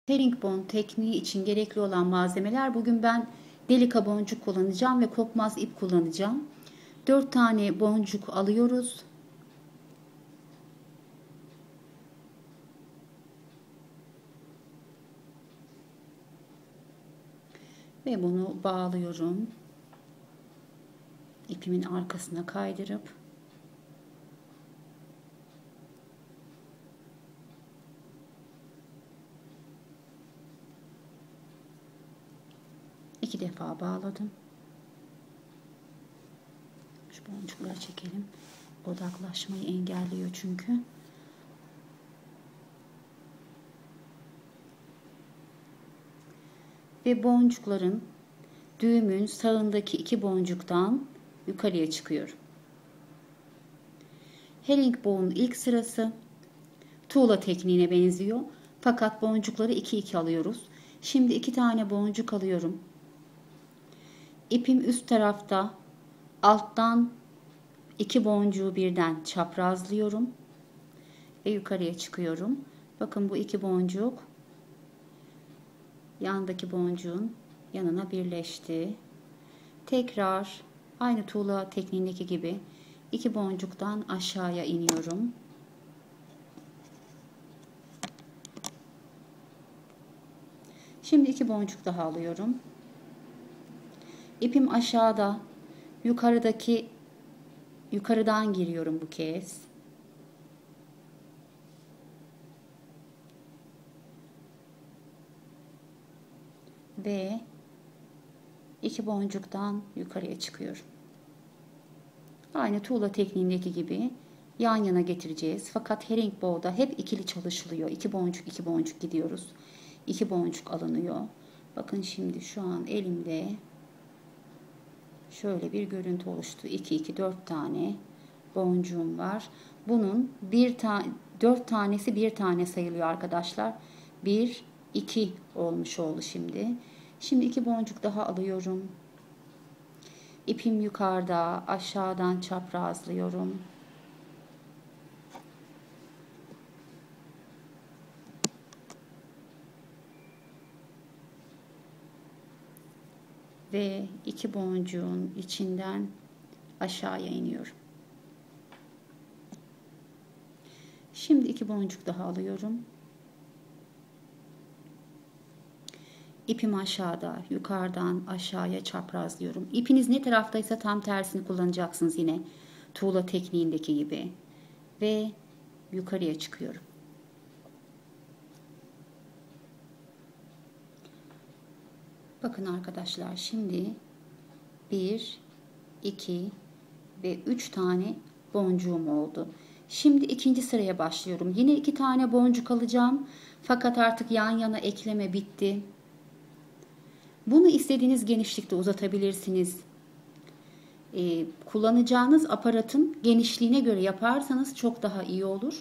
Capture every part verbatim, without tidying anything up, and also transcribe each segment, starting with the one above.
Herringbone tekniği için gerekli olan malzemeler: bugün ben delika boncuk kullanacağım ve kopmaz ip kullanacağım. dört tane boncuk alıyoruz. Ve bunu bağlıyorum. İpimin arkasına kaydırıp iki defa bağladım. Şu boncukları çekelim. Odaklaşmayı engelliyor çünkü. Ve boncukların düğümün sağındaki iki boncuktan yukarıya çıkıyorum. Herringbone'un ilk sırası tuğla tekniğine benziyor. Fakat boncukları iki iki alıyoruz. Şimdi iki tane boncuk alıyorum. İpim üst tarafta, alttan iki boncuğu birden çaprazlıyorum ve yukarıya çıkıyorum. Bakın bu iki boncuk yandaki boncuğun yanına birleşti. Tekrar aynı tuğla tekniğindeki gibi iki boncuktan aşağıya iniyorum. Şimdi iki boncuk daha alıyorum. İpim aşağıda, yukarıdaki yukarıdan giriyorum bu kez. Ve iki boncuktan yukarıya çıkıyorum. Aynı tuğla tekniğindeki gibi yan yana getireceğiz. Fakat herringbone'da hep ikili çalışılıyor. İki boncuk iki boncuk gidiyoruz. İki boncuk alınıyor. Bakın şimdi şu an elimde şöyle bir görüntü oluştu. iki iki dört tane boncuğum var. Bunun bir tane dört tanesi bir tane sayılıyor arkadaşlar. bir iki olmuş oldu şimdi. Şimdi iki boncuk daha alıyorum. İpim yukarıda, aşağıdan çaprazlıyorum. Ve iki boncuğun içinden aşağıya iniyorum. Şimdi iki boncuk daha alıyorum. İpim aşağıda, yukarıdan aşağıya çaprazlıyorum. İpiniz ne taraftaysa tam tersini kullanacaksınız yine. Tuğla tekniğindeki gibi. Ve yukarıya çıkıyorum. Bakın arkadaşlar, şimdi bir, iki ve üç tane boncuğum oldu. Şimdi ikinci sıraya başlıyorum. Yine iki tane boncuk alacağım. Fakat artık yan yana ekleme bitti. Bunu istediğiniz genişlikte uzatabilirsiniz. Ee, kullanacağınız aparatın genişliğine göre yaparsanız çok daha iyi olur.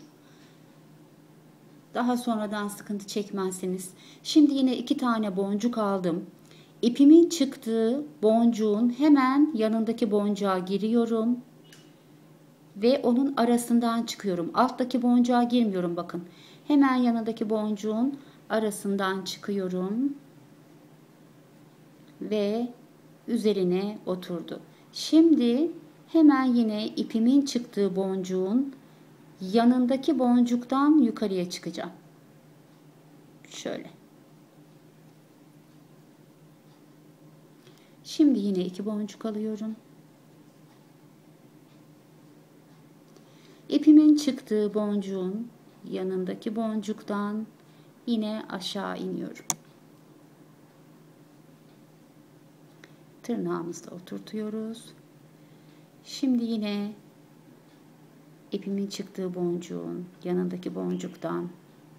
Daha sonradan sıkıntı çekmezsiniz. Şimdi yine iki tane boncuk aldım. İpimin çıktığı boncuğun hemen yanındaki boncuğa giriyorum. Ve onun arasından çıkıyorum. Alttaki boncuğa girmiyorum bakın. Hemen yanındaki boncuğun arasından çıkıyorum. Ve üzerine oturdu. Şimdi hemen yine ipimin çıktığı boncuğun yanındaki boncuktan yukarıya çıkacağım. Şöyle. Şimdi yine iki boncuk alıyorum. İpimin çıktığı boncuğun yanındaki boncuktan yine aşağı iniyorum. Tırnağımızla oturtuyoruz. Şimdi yine ipimin çıktığı boncuğun yanındaki boncuktan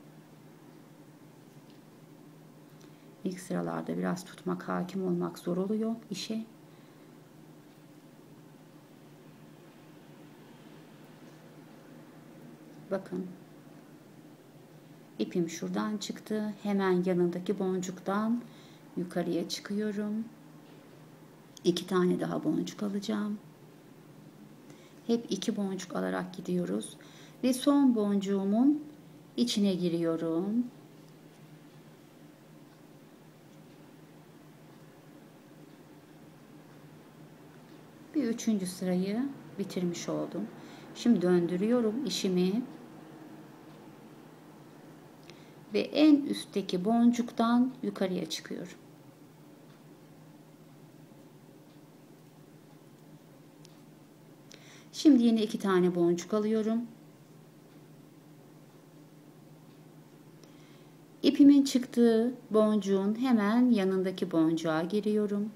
ilk sıralarda biraz tutmak, hakim olmak zor oluyor işe. Bakın. İpim şuradan çıktı. Hemen yanındaki boncuktan yukarıya çıkıyorum. İki tane daha boncuk alacağım. Hep iki boncuk alarak gidiyoruz. Ve son boncuğumun içine giriyorum. üçüncü sırayı bitirmiş oldum. Şimdi döndürüyorum işimi. Ve en üstteki boncuktan yukarıya çıkıyorum. Şimdi yine iki tane boncuk alıyorum. İpimin çıktığı boncuğun hemen yanındaki boncuğa giriyorum.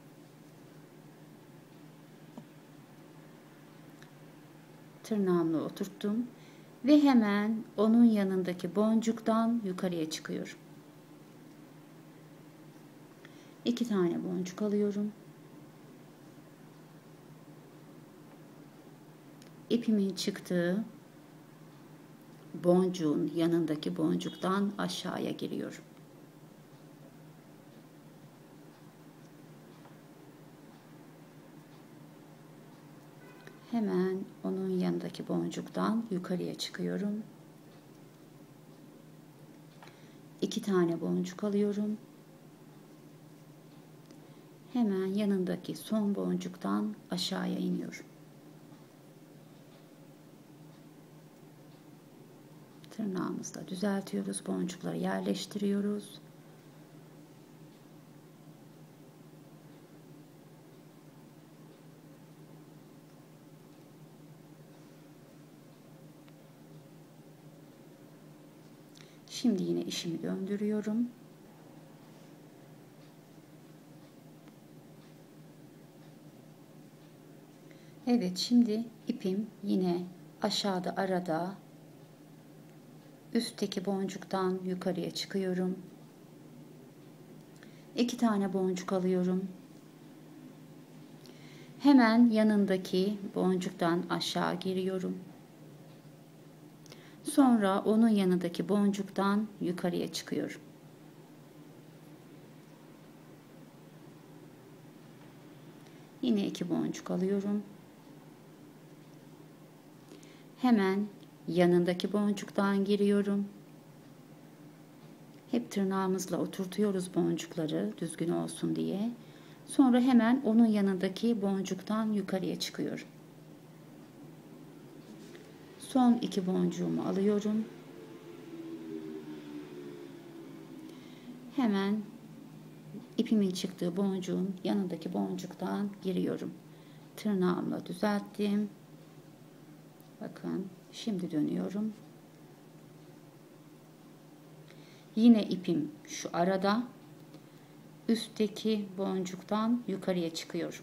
Tırnağımla oturttum ve hemen onun yanındaki boncuktan yukarıya çıkıyorum. İki tane boncuk alıyorum. İpimin çıktığı boncuğun yanındaki boncuktan aşağıya giriyorum. Hemen onun yanındaki boncuktan yukarıya çıkıyorum. İki tane boncuk alıyorum. Hemen yanındaki son boncuktan aşağıya iniyorum. Tırnağımızla düzeltiyoruz. Boncukları yerleştiriyoruz. Şimdi yine işimi döndürüyorum. Evet, şimdi ipim yine aşağıda arada, üstteki boncuktan yukarıya çıkıyorum. İki tane boncuk alıyorum. Hemen yanındaki boncuktan aşağı giriyorum. Sonra onun yanındaki boncuktan yukarıya çıkıyorum. Yine iki boncuk alıyorum. Hemen yanındaki boncuktan giriyorum. Hep tırnağımızla oturtuyoruz boncukları düzgün olsun diye. Sonra hemen onun yanındaki boncuktan yukarıya çıkıyorum. Son iki boncuğumu alıyorum. Hemen ipimin çıktığı boncuğun yanındaki boncuktan giriyorum. Tırnağımla düzelttim. Bakın, şimdi dönüyorum. Yine ipim şu arada, üstteki boncuktan yukarıya çıkıyorum.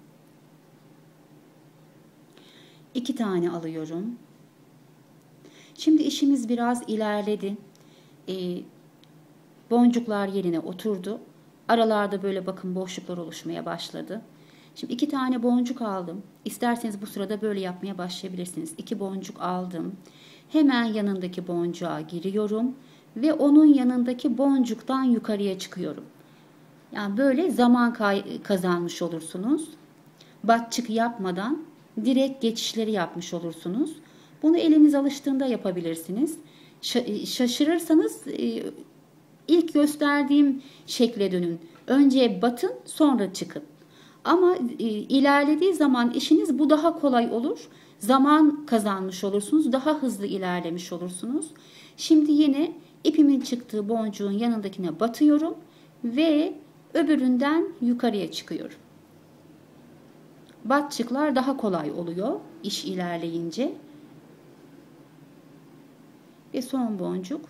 İki tane alıyorum. Şimdi işimiz biraz ilerledi. Ee, boncuklar yerine oturdu. Aralarda böyle bakın boşluklar oluşmaya başladı. Şimdi iki tane boncuk aldım. İsterseniz bu sırada böyle yapmaya başlayabilirsiniz. İki boncuk aldım. Hemen yanındaki boncuğa giriyorum ve onun yanındaki boncuktan yukarıya çıkıyorum. Yani böyle zaman kazanmış olursunuz. Batçık yapmadan direkt geçişleri yapmış olursunuz. Bunu eliniz alıştığında yapabilirsiniz. Şaşırırsanız ilk gösterdiğim şekle dönün. Önce batın, sonra çıkın. Ama ilerlediği zaman işiniz bu daha kolay olur. Zaman kazanmış olursunuz. Daha hızlı ilerlemiş olursunuz. Şimdi yine ipimin çıktığı boncuğun yanındakine batıyorum ve öbüründen yukarıya çıkıyorum. Batçıklar daha kolay oluyor iş ilerleyince. Ve son boncuk.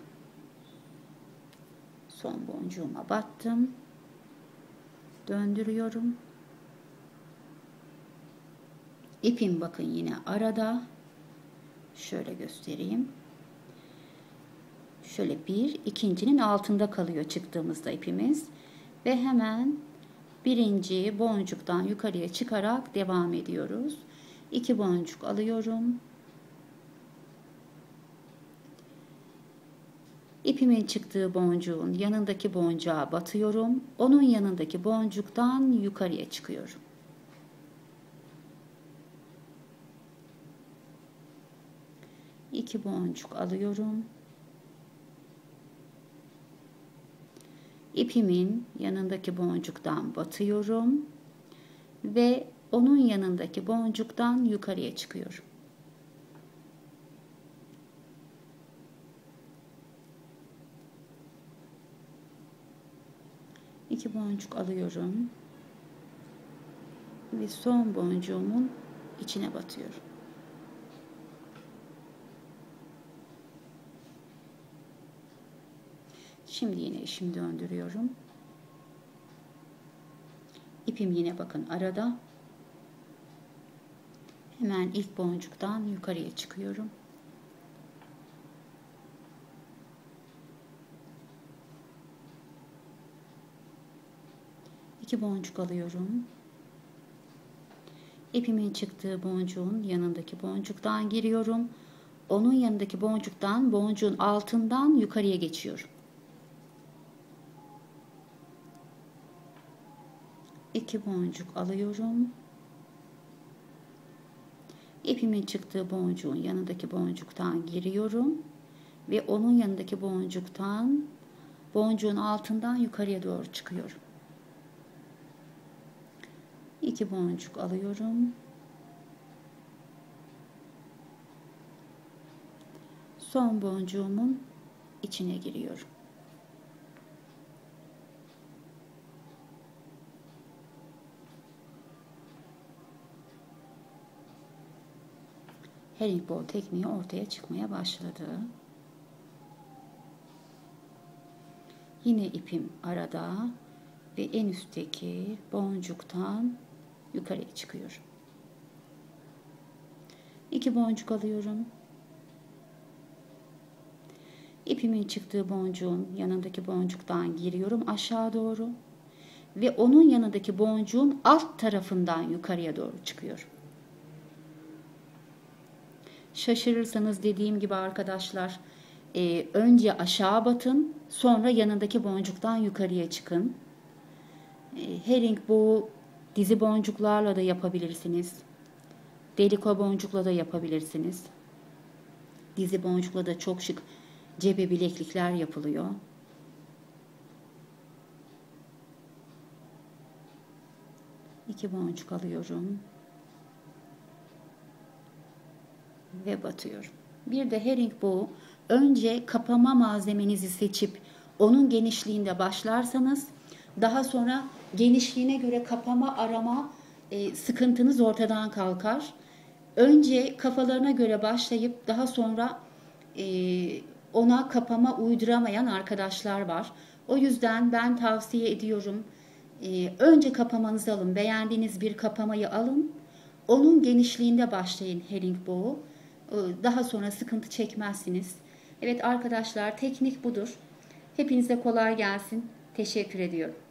Son boncuğuma battım. Döndürüyorum. İpim bakın yine arada. Şöyle göstereyim. Şöyle bir, ikincinin altında kalıyor çıktığımızda ipimiz. Ve hemen birinci boncuktan yukarıya çıkarak devam ediyoruz. İki boncuk alıyorum. İpimin çıktığı boncuğun yanındaki boncuğa batıyorum. Onun yanındaki boncuktan yukarıya çıkıyorum. İki boncuk alıyorum. İpimin yanındaki boncuktan batıyorum ve onun yanındaki boncuktan yukarıya çıkıyorum. İki boncuk alıyorum ve son boncuğumun içine batıyorum. Şimdi yine işimi döndürüyorum. İpim yine bakın arada. Hemen ilk boncuktan yukarıya çıkıyorum. İki boncuk alıyorum. İpimin çıktığı boncuğun yanındaki boncuktan giriyorum. Onun yanındaki boncuktan, boncuğun altından yukarıya geçiyorum. İki boncuk alıyorum. İpimin çıktığı boncuğun yanındaki boncuktan giriyorum ve onun yanındaki boncuktan, boncuğun altından yukarıya doğru çıkıyorum. İki boncuk alıyorum. Son boncuğumun içine giriyorum. Herringbone tekniği ortaya çıkmaya başladı. Yine ipim arada ve en üstteki boncuktan yukarıya çıkıyorum. İki boncuk alıyorum. İpimin çıktığı boncuğun yanındaki boncuktan giriyorum aşağı doğru ve onun yanındaki boncuğun alt tarafından yukarıya doğru çıkıyorum. Şaşırırsanız dediğim gibi arkadaşlar, e, önce aşağı batın, sonra yanındaki boncuktan yukarıya çıkın. E, herringbone dizi boncuklarla da yapabilirsiniz. Deliko boncukla da yapabilirsiniz. Dizi boncukla da çok şık cebe bileklikler yapılıyor. İki boncuk alıyorum. Ve batıyorum. Bir de herringbone önce kapama malzemenizi seçip onun genişliğinde başlarsanız daha sonra genişliğine göre kapama arama e, sıkıntınız ortadan kalkar. Önce kafalarına göre başlayıp daha sonra e, ona kapama uyduramayan arkadaşlar var. O yüzden ben tavsiye ediyorum. E, önce kapamanızı alın. Beğendiğiniz bir kapamayı alın. Onun genişliğinde başlayın herringbone. Daha sonra sıkıntı çekmezsiniz. Evet arkadaşlar, teknik budur. Hepinize kolay gelsin. Teşekkür ediyorum.